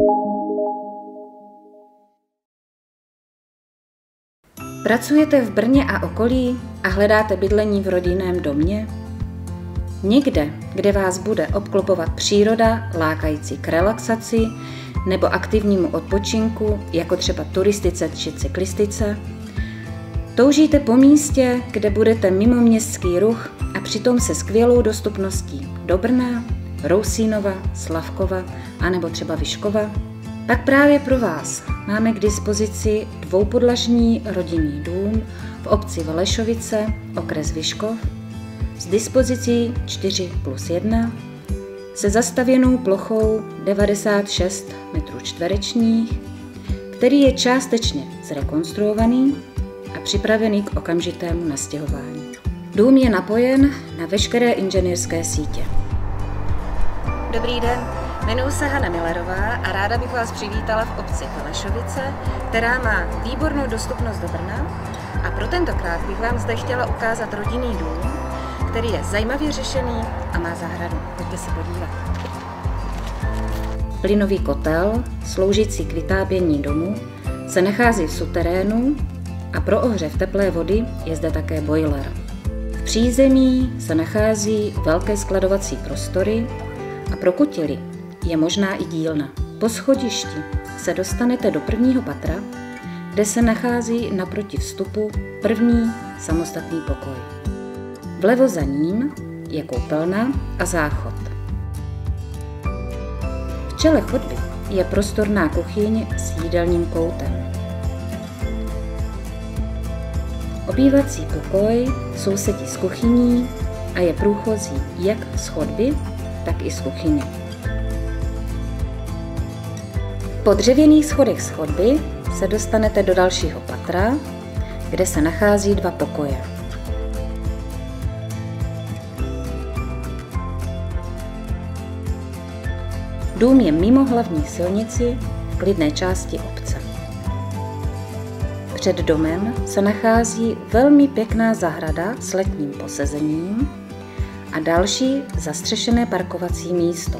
Pracujete v Brně a okolí a hledáte bydlení v rodinném domě? Někde, kde vás bude obklopovat příroda, lákající k relaxaci nebo aktivnímu odpočinku, jako třeba turistice či cyklistice? Toužíte po místě, kde budete mimo městský ruch a přitom se skvělou dostupností do Brna, Rousínova, Slavkova anebo třeba Vyškova? Pak právě pro vás máme k dispozici dvoupodlažní rodinný dům v obci Velešovice, okres Vyškov, s dispozicí 4+1, se zastavěnou plochou 96 m², který je částečně zrekonstruovaný a připravený k okamžitému nastěhování. Dům je napojen na veškeré inženýrské sítě. Dobrý den, jmenuji se Hana Millerová a ráda bych vás přivítala v obci Velešovice, která má výbornou dostupnost do Brna, a pro tentokrát bych vám zde chtěla ukázat rodinný dům, který je zajímavě řešený a má zahradu. Pojďte se podívat. Plynový kotel, sloužící k vytápění domu, se nachází v suterénu a pro ohřev teplé vody je zde také boiler. V přízemí se nachází velké skladovací prostory a pro kutily je možná i dílna. Po schodišti se dostanete do prvního patra, kde se nachází naproti vstupu první samostatný pokoj. Vlevo za ním je koupelna a záchod. V čele chodby je prostorná kuchyň s jídelním koutem. Obývací pokoj sousedí s kuchyní a je průchozí jak z chodby, tak i z kuchyně. Po dřevěných schodech z chodby se dostanete do dalšího patra, kde se nachází 2 pokoje. Dům je mimo hlavní silnici v klidné části obce. Před domem se nachází velmi pěkná zahrada s letním posezením a další zastřešené parkovací místo.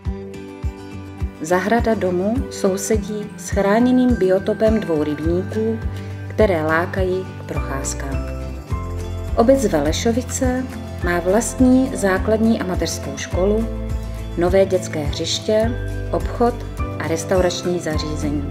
Zahrada domu sousedí s chráněným biotopem 2 rybníků, které lákají k procházkám. Obec Velešovice má vlastní základní a mateřskou školu, nové dětské hřiště, obchod a restaurační zařízení.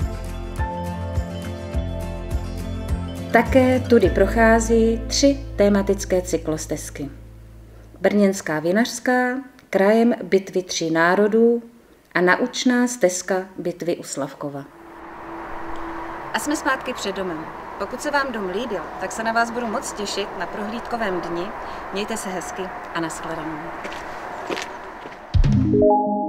Také tudy prochází 3 tematické cyklostezky. Brněnská vinařská, krajem bitvy 3 národů a naučná stezka bitvy u Slavkova. A jsme zpátky před domem. Pokud se vám dom líbil, tak se na vás budu moc těšit na prohlídkovém dni. Mějte se hezky a nashledanou.